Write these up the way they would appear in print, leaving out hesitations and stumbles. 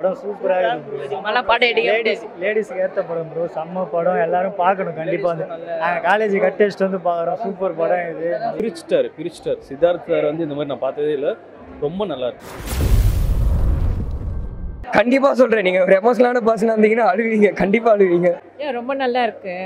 படம் சூப்பரா இருக்கு. நல்லா பாடம் எடுக்க லேடிஸ்க்கு ஏற்ற படம் ப்ரோ. செம்ம படம், எல்லாரும் பார்க்கணும் கண்டிப்பா. வந்து நாங்கள் காலேஜ் கட் டெஸ்ட் வந்து பார்க்குறோம். சூப்பர் படம் இது. பிரிச்சிட்டார் சித்தார்த் சார் வந்து இந்த மாதிரி நான் பார்த்ததே இல்லை. ரொம்ப நல்லா இருக்கு. கண்டிப்பா சொல்றேன், நீங்க ஒரு எமோஷனலான பர்சன் இருந்தீங்கன்னா அழுவீங்க, கண்டிப்பா அழுவீங்க. ரொம்ப நல்லா இருக்கு.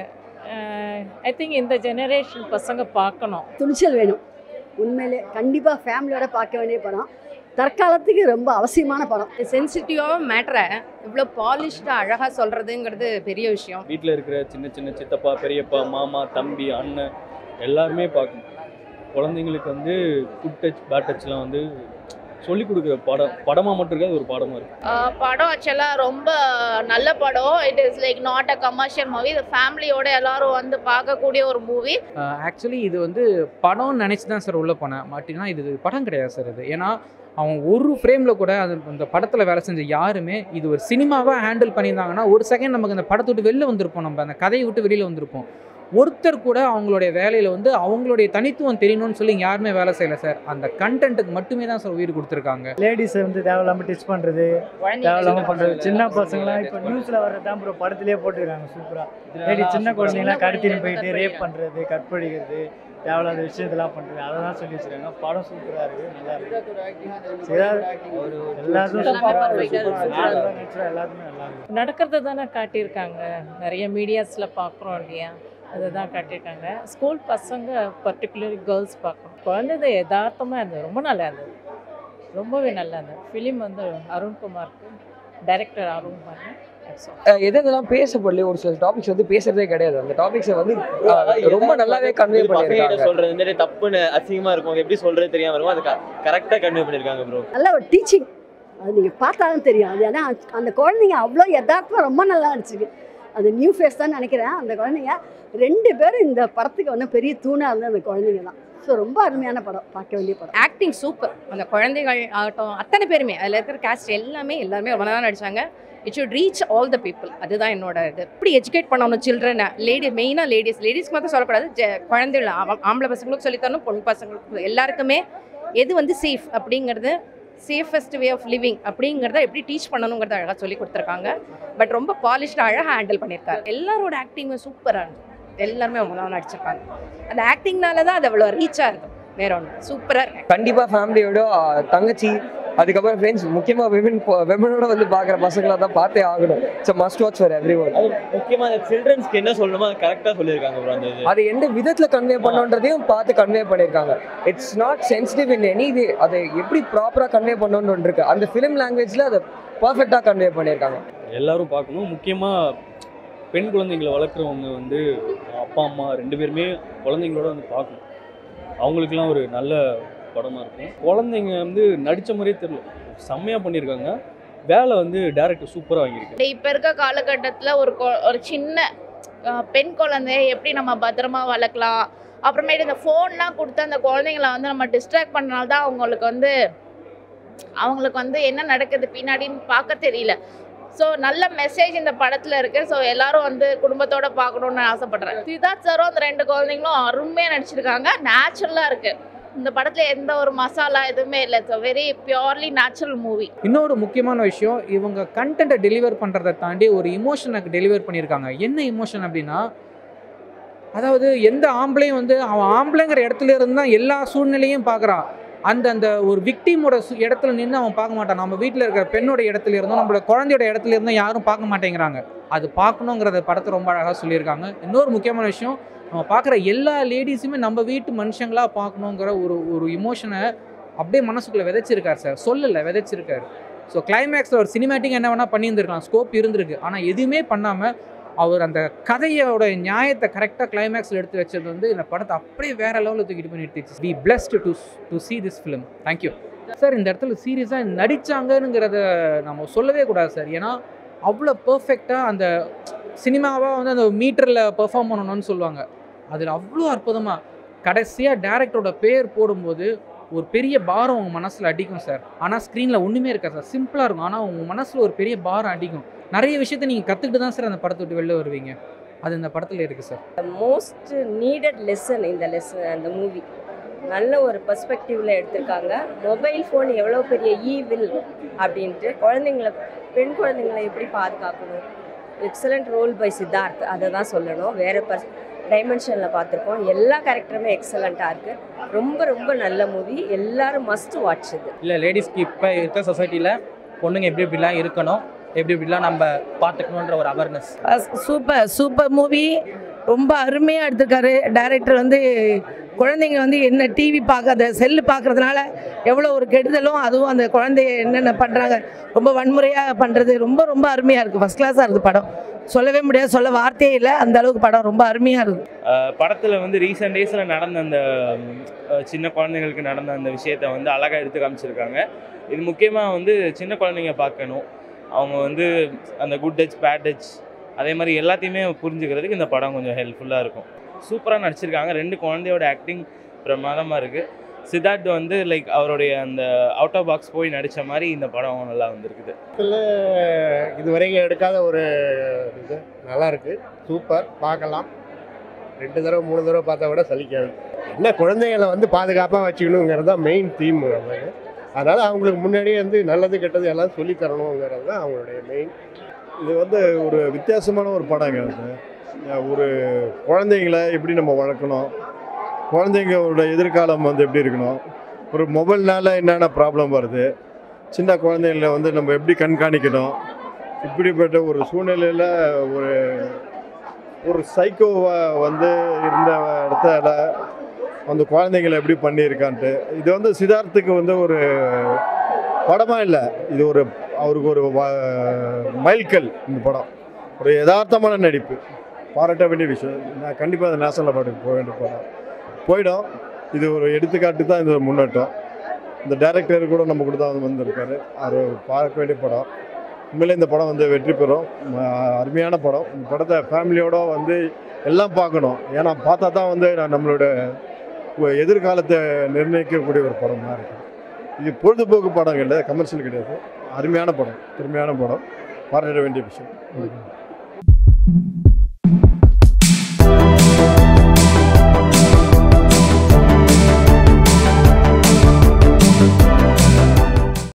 ஐ திங்க் இந்த ஜெனரேஷன் பசங்க பார்க்கணும். துணிச்சல் வேணும் உண்மையிலே. கண்டிப்பா ஃபேமிலியோட பார்க்க வேண்டிய படம். தற்காலத்துக்கு ரொம்ப அவசியமான படம். சென்சிட்டிவாக மேட்டரை இவ்வளோ பாலிஷ்டாக அழகாக சொல்கிறதுங்கிறது பெரிய விஷயம். வீட்டில் இருக்கிற சின்ன சின்ன சித்தப்பா, பெரியப்பா, மாமா, தம்பி, அண்ணன் எல்லாருமே பார்க்கணும். குழந்தைங்களுக்கு வந்து குட் டச், பேட் டச்லாம் வந்து சொல்லிக் கொடுக்குற படமாக மட்டும் இருக்காது, ஒரு பாடமாக இருக்குது. படம் ஆக்சுவலாக ரொம்ப நல்ல படம். It is like not a commercial movie. இது ஃபேமிலியோட எல்லாரும் வந்து பார்க்கக்கூடிய ஒரு மூவி. ஆக்சுவலி இது வந்து படம்னு நினச்சி தான் சார் உள்ளே போனேன். மாட்டினா இது படம் கிடையாது சார். இது ஏன்னா அவங்க ஒரு ஃப்ரேமில் கூட அந்த படத்தில் வேலை செஞ்ச யாருமே இது ஒரு சினிமாவாக ஹேண்டில் பண்ணியிருந்தாங்கன்னா ஒரு செகண்ட் நமக்கு அந்த படத்தை விட்டு வெளில வந்திருப்போம், நம்ம அந்த கதையை விட்டு வெளியில் வந்திருப்போம். ஒருத்தர் கூட அவங்களுடைய வேலையில் வந்து அவங்களுடைய தனித்துவம் தெரியணும்னு சொல்லி யாருமே வேலை செய்யலை சார். அந்த கண்டென்ட்டுக்கு மட்டுமே தான் சார் உயிர் கொடுத்துருக்காங்க. லேடிஸை வந்து தேவையில்லாமல் டச் பண்ணுறது, தேவையில்லாமல் பண்ணுறது. சின்ன பசங்களாம் இப்போ நியூஸில் வர்றதான் ப்ரோ படத்துலேயே போட்டுருக்காங்க சூப்பராக. லேடிஸ் சின்ன குழந்தைங்களாம் கடத்தின்னு போயிட்டு ரேப் பண்ணுறது, கற்பழிக்கிறது, தேவையில்லாத விஷயத்தெல்லாம் பண்ணுறது, அதை தான் சொல்லி வச்சுருக்காங்க. படம் சூப்பராக இருக்குது, நல்லா இருக்குது. எல்லாருமே எல்லாருமே நல்லா இருக்குது. நடக்கிறது தானே காட்டியிருக்காங்க. நிறைய மீடியாஸில் பார்க்குறோம் இல்லையா, அதை தான் காட்டியிருக்காங்க. ஸ்கூல் பசங்க பர்டிகுலர்லி கேர்ள்ஸ் பார்க்கணும். குழந்தை யதார்த்தமாக இருந்தது, ரொம்ப நல்லா இருந்தது, ரொம்பவே நல்லா இருந்தது. ஃபிலிம் வந்து அருண்குமாருக்கு, டைரக்டர் அருண்குமார். எதெல்லாம் பேசப்படல, ஒரு சில டாபிக்ஸ் வந்து பேசுறதே கிடையாது. அந்த டாபிக்ஸை வந்து ரொம்ப நல்லாவே கன்வே பண்ணிருக்காங்க. சொல்றது இந்த தப்புன்னு அசிங்கமா இருக்கும், எப்படி சொல்றது தெரியாம இருக்கும், அது கரெக்டா கன்வே பண்ணிருக்காங்க ப்ரோ. நல்ல ஒரு டீச்சிங், அது நீங்கள் பார்த்தாலும் தெரியும். அது ஏன்னா அந்த குழந்தைங்க அவ்வளோ யதார்த்தமாக ரொம்ப நல்லா இருந்துச்சு. அது நியூ ஃபேஸ் தான் நினைக்கிறேன். அந்த குழந்தைங்க 2 பேரும் இந்த படத்துக்கு வந்து பெரிய தூணாக இருந்தது அந்த குழந்தைங்க தான். ஸோ ரொம்ப அருமையான படம், பார்க்க வேண்டிய படம். Acting super. அந்த குழந்தைகள் ஆகட்டும், அத்தனை பேருமே அதில் இருக்கிற காஸ்ட் எல்லாருமே ரொம்ப நல்லா நடிச்சாங்க. It should reach all the people. அதுதான் என்னோட இது. இப்படி எஜுகேட் பண்ணணும் சில்ட்ரனை. மெயினாக லேடிஸ்க்கு மாத்திரம் சொல்லக்கூடாது. குழந்தைகள் ஆம்பளை பசங்களுக்கும் சொல்லித்தரணும், பொண்ணு பசங்களுக்கும், எல்லாருக்குமே எது வந்து சேஃப் அப்படிங்கிறது, சேஃபஸ்ட் வே ஆஃப் லிவிங் அப்படிங்கிறத எப்படி டீச் பண்ணணுங்கிறத அழகாக சொல்லி கொடுத்துருக்காங்க. பட் ரொம்ப பாலிஷ்டாக அழகாக ஹேண்டில் பண்ணியிருக்காரு. எல்லாரோட ஆக்டிங்குமே சூப்பராக இருந்துச்சு. எல்லாருமே அவங்க தான் நடிச்சிருக்காங்க. அந்த ஆக்டிங்னால தான் அது அவ்வளோ ரீச்சாக இருக்கும், வேற ஒன்று. சூப்பராக இருக்கு. கண்டிப்பாக ஃபேமிலியோட, தங்கச்சி, அதுக்கப்புறம் ஃப்ரெண்ட்ஸ், முக்கியமாக விமனோட வந்து பார்க்குற பசங்களாக தான் பார்த்தே ஆகணும். It's must watch for everyone. முக்கியமாக அந்த சில்ட்ரன்ஸ்க்கு என்ன சொல்லணுமோ அது கரெக்டாக சொல்லியிருக்காங்க ப்ரோ. அந்த அது எந்த விதத்தில் கன்வே பண்ணணுன்றதையும் பார்த்து கன்வே பண்ணியிருக்காங்க. It's not sensitive in any way. அதை எப்படி ப்ராப்பராக கன்வே பண்ணணுன்னு இருக்கு. அந்த ஃபிலிம் லாங்குவேஜில் அதை பர்ஃபெக்டாக கன்வே பண்ணியிருக்காங்க. எல்லாரும் பார்க்கணும். முக்கியமாக பெண் குழந்தைங்களை வளர்க்குறவங்க வந்து அப்பா அம்மா 2 பேருமே குழந்தைங்களோட வந்து பார்க்கணும். அவங்களுக்குலாம் ஒரு நல்ல படமாக இருக்கும். குழந்தைங்க வந்து நடித்த மாதிரியே தெரியல, செம்மையாக பண்ணியிருக்காங்க. வேலை வந்து டைரக்டர் சூப்பராக வாங்கியிருக்கு. இப்போ இருக்க காலகட்டத்தில் ஒரு சின்ன பெண் குழந்தைய எப்படி நம்ம பத்திரமா வளர்க்கலாம், அப்புறமேட்டு இந்த ஃபோன்லாம் கொடுத்து அந்த குழந்தைங்களை வந்து நம்ம டிஸ்ட்ராக்ட் பண்ணனால தான் அவங்களுக்கு வந்து என்ன நடக்குது பின்னாடின்னு பார்க்க தெரியல. ஸோ நல்ல மெசேஜ் இந்த படத்தில் இருக்குது. ஸோ எல்லாரும் வந்து குடும்பத்தோடு பார்க்கணுன்னு ஆசைப்பட்றேன். சித்தார்த் சாரும் அந்த 2 குழந்தைங்களும் அருமையாக நடிச்சிருக்காங்க. நேச்சுரலாக இருக்குது. இந்த படத்தில் எந்த ஒரு மசாலா எதுவுமே இல்லை. So very purely natural movie. இன்னொரு முக்கியமான விஷயம், இவங்க கண்டென்ட்டை டெலிவர் பண்ணுறதை தாண்டி ஒரு இமோஷனுக்கு டெலிவர் பண்ணியிருக்காங்க. என்ன இமோஷன் அப்படின்னா, அதாவது எந்த ஆம்பளையும் வந்து அவன் ஆம்பளைங்கிற இடத்துல இருந்து தான் எல்லா சூழ்நிலையும் பார்க்குறான். அந்த ஒரு விக்டிமோட இடத்துல நின்று அவன் பார்க்க மாட்டான். நம்ம வீட்டில் இருக்கிற பெண்ணோட இடத்துல இருந்தோம், நம்மளோட குழந்தையோட இடத்துல இருந்தும் யாரும் பார்க்க மாட்டேங்கிறாங்க. அது பார்க்கணுங்கிறத படத்தை ரொம்ப அழகாக சொல்லியிருக்காங்க. இன்னொரு முக்கியமான விஷயம், நம்ம பார்க்குற எல்லா லேடிஸுமே நம்ம வீட்டு மனுஷங்களாக பார்க்கணுங்கிற ஒரு இமோஷனை அப்படியே மனசுக்குள்ளே விதைச்சிருக்காரு சார். சொல்லலை, விதைச்சிருக்காரு. ஸோ கிளைமேக்ஸில் ஒரு சினிமேட்டிக் என்ன வேணால் பண்ணியிருந்துருக்கலாம், ஸ்கோப் இருந்திருக்கு. ஆனால் எதுவுமே பண்ணாமல் அவர் அந்த கதையோட நியாயத்தை கரெக்டாக கிளைமேக்ஸில் எடுத்து வச்சது வந்து இந்த படத்தை அப்படியே வேறு லெவலில் தூக்கிட்டு பண்ணி எடுத்துச்சு. Be blessed to see this film. Thank you sir. இந்த இடத்துல சீரியஸாக நடித்தாங்கங்கிறத நம்ம சொல்லவே கூடாது சார். ஏன்னா அவ்வளோ பர்ஃபெக்டாக அந்த சினிமாவாக வந்து அந்த மீட்டரில் பெர்ஃபார்ம் பண்ணணும்னு சொல்லுவாங்க. அதில் அவ்வளோ அற்புதமாக கடைசியாக டேரக்டரோட பேர் போடும்போது ஒரு பெரிய பாரம் உங்கள் மனசில் அடிக்கும் சார். ஆனால் ஸ்க்ரீனில் ஒன்றுமே இருக்காது சார், சிம்பிளாக இருக்கும். ஆனால் உங்கள் மனசில் ஒரு பெரிய பாரம் அடிக்கும். நிறைய விஷயத்தை நீங்கள் கற்றுக்கிட்டு தான் சார் அந்த படத்தை விட்டு வெளில வருவீங்க. அது இந்த படத்தில் இருக்குது சார். மோஸ்ட் நீடட் லெசன் அந்த மூவி. நல்ல ஒரு பெர்ஸ்பெக்டிவில் எடுத்திருக்காங்க. மொபைல் ஃபோன் எவ்வளோ பெரிய ஈவில் அப்படின்ட்டு குழந்தைங்களை பெண் குழந்தைங்களை எப்படி பாதுகாக்கணும். எக்ஸலண்ட் ரோல் பை சித்தார்த், அதை தான் சொல்லணும். வேறு டைமென்ஷனில் பார்த்துருக்கோம். எல்லா கேரக்டருமே எக்ஸலண்ட்டாக இருக்குது. ரொம்ப ரொம்ப நல்ல மூவி. எல்லாரும் மஸ்ட் வாட்ச் இது. இல்லை, லேடிஸ்க்கு இப்போ இருக்க சொசைட்டியில் பொண்ணுங்க எப்படி எப்படிலாம் இருக்கணும், எப்படி எப்படிலாம் நம்ம பார்த்துக்கணுன்ற ஒரு அவேர்னஸ். Super movie. ரொம்ப அருமையாக எடுத்திருக்காரு டைரக்டர். வந்து குழந்தைங்க வந்து என்ன டிவி பார்க்காத செல்லு பார்க்குறதுனால எவ்வளோ ஒரு கெடுதலும், அதுவும் அந்த குழந்தைய என்னென்ன பண்ணுறாங்க, ரொம்ப வன்முறையாக பண்ணுறது ரொம்ப ரொம்ப அருமையாக இருக்குது. ஃபஸ்ட் கிளாஸாக இருக்குது படம். சொல்லவே முடியாது, சொல்ல வார்த்தையே இல்லை, அந்த அளவுக்கு படம் ரொம்ப அருமையாக இருக்குது. படத்தில் வந்து ரீசெண்ட் டேஸில் நடந்த அந்த சின்ன குழந்தைங்களுக்கு நடந்த அந்த விஷயத்தை வந்து அழகாக எடுத்து காமிச்சிருக்காங்க. இது முக்கியமாக வந்து சின்ன குழந்தைங்க பார்க்கணும். அவங்க வந்து அந்த குட் டச் பேட் டச் அதே மாதிரி எல்லாத்தையுமே புரிஞ்சுக்கிறதுக்கு இந்த படம் கொஞ்சம் ஹெல்ப்ஃபுல்லாக இருக்கும். சூப்பராக நடிச்சிருக்காங்க. 2 குழந்தையோட ஆக்டிங் பிரமாதமாக இருக்குது. சித்தார்த் வந்து லைக் அவருடைய அந்த அவுட் ஆஃப் பாக்ஸ் போய் நடித்த மாதிரி இந்த படம் நல்லா வந்திருக்குது. இதுவரைக்கும் எடுக்காத ஒரு இது நல்லா இருக்குது. சூப்பர், பார்க்கலாம். 2 தடவை 3 தடவை பார்த்தா கூட சலிக்காது. என்ன குழந்தைகளை வந்து பாதுகாப்பாக வச்சுக்கணுங்கிறது தான் மெயின் தீம். அதனால் அவங்களுக்கு முன்னாடியே வந்து நல்லது கெட்டது எல்லாம் சொல்லித்தரணுங்கிறது தான் அவங்களுடைய மெயின். இது வந்து ஒரு வித்தியாசமான ஒரு படங்க. ஒரு குழந்தைங்களை எப்படி நம்ம வளர்க்கணும், குழந்தைங்களோட எதிர்காலம் வந்து எப்படி இருக்கணும், ஒரு மொபைல்னால என்னென்ன ப்ராப்ளம் வருது, சின்ன குழந்தைங்கள வந்து நம்ம எப்படி கண்காணிக்கணும், இப்படிப்பட்ட ஒரு சூழ்நிலையில் ஒரு சைக்கோவாக வந்து இருந்த இடத்துல அந்த குழந்தைங்களை எப்படி பண்ணியிருக்கான்ட்டு. இது வந்து சித்தார்த்துக்கு வந்து ஒரு படமாக இல்லை, இது அவருக்கு ஒரு மைல்கல். இந்த படம் ஒரு யதார்த்தமான நடிப்பு, பாராட்ட வேண்டிய விஷயம். நான் கண்டிப்பாக அந்த நேஷனல் அவார்டுக்கு போக வேண்டிய படம் போயிடும். இது ஒரு எடுத்துக்காட்டு தான் இந்த முன்னேற்றம். இந்த டைரக்டர் கூட நம்ம கூட தான் வந்திருக்காரு. அவர் பார்க்க வேண்டிய படம். உண்மையிலே இந்த படம் வந்து வெற்றி பெறும். அருமையான படம். இந்த படத்தை ஃபேமிலியோடு வந்து எல்லாம் பார்க்கணும். ஏன்னா பார்த்தா தான் வந்து நம்மளோட எதிர்காலத்தை நிர்ணயிக்கக்கூடிய ஒரு படமாக இருக்குது. இது பொழுதுபோக்கு படம் கிடையாது, கமர்ஷியல் கிடையாது. அருமையான படம், திறமையான படம், பாராட்ட வேண்டிய விஷயம்.